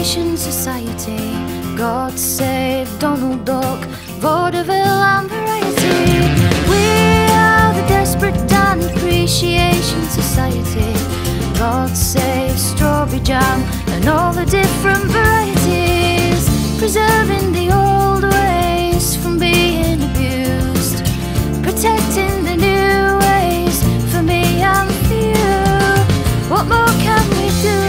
Preservation Society. God save Donald Duck, vaudeville and variety. We are the Desperate Dan Appreciation Society. God save strawberry jam and all the different varieties. Preserving the old ways from being abused, protecting the new ways for me and for you. What more can we do?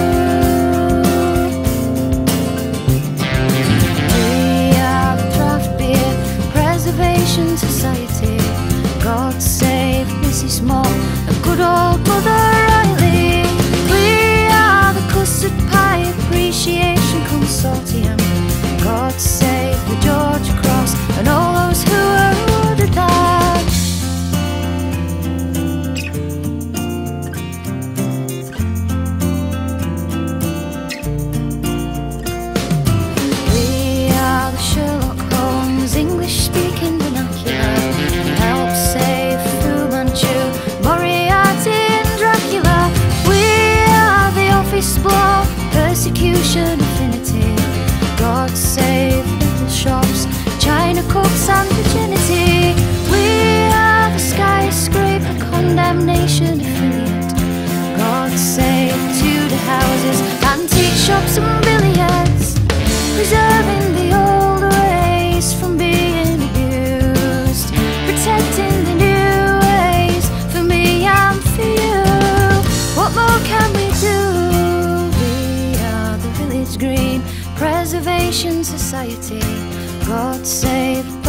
We are the Craft Beer Preservation Society. God save Mrs. Moore and good old Mother Riley. We are the Custard Pie Appreciation Consortium. God save the George Cross and all those who are ordered that. We are the Sherlock Holmes English-speaking vernacular. Help save Fu Manchu, Moriarty and Dracula. We are the Office Block Persecution Affinity. God save little shops, China cups and virginity. We are the Skyscraper Condemnation Affiliate. God save Tudor houses, antique shops and billiards. Preserving the old ways from being abused, protecting the new ways for me and for you. What more can we do? We are the Village Green Preservation Society. God save